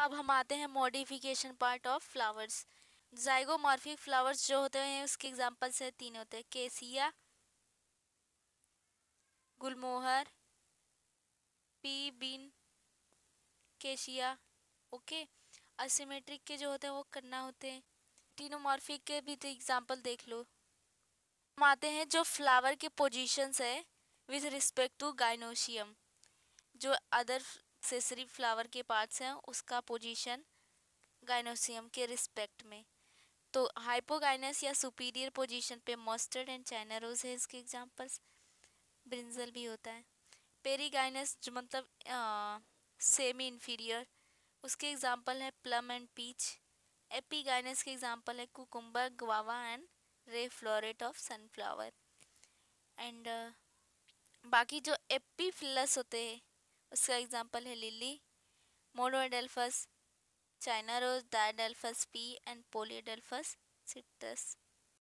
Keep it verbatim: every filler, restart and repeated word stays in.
अब हम आते हैं modification part of flowers. Zygomorphic flowers जो होते हैं उसके एग्जांपल्स है तीन होते हैं, cassia, gulmohar, pea bean, cassia. Okay. Asymmetric के जो होते हैं वो कन्ना होते हैं। टिनोमॉर्फिक के भी तो एग्जांपल देख लो। हम आते हैं जो फ्लावर के पोजीशंस है विद रिस्पेक्ट टू गाइनोशियम, जो अदर सेसरी फ्लावर के पार्ट्स हैं उसका पोजीशन गाइनोसियम के रिस्पेक्ट में। तो हाइपोगाइनस या सुपीरियर पोजीशन पे मस्टर्ड एंड चाइना रोज है इसके एग्जांपल्स। ब्रिंजल भी होता है। पेरीगाइनस जो मतलब सेमी इंफीरियर, उसके एग्जांपल है प्लम एंड पीच। एपीगाइनस के एग्जांपल है cucumber, guava and ray floret of sunflower. And बाकी जो एपीफिलस होते हैं उसका एग्जांपल है lily, monoadelphous, China rose, diadelphous pea and polyadelphous citrus.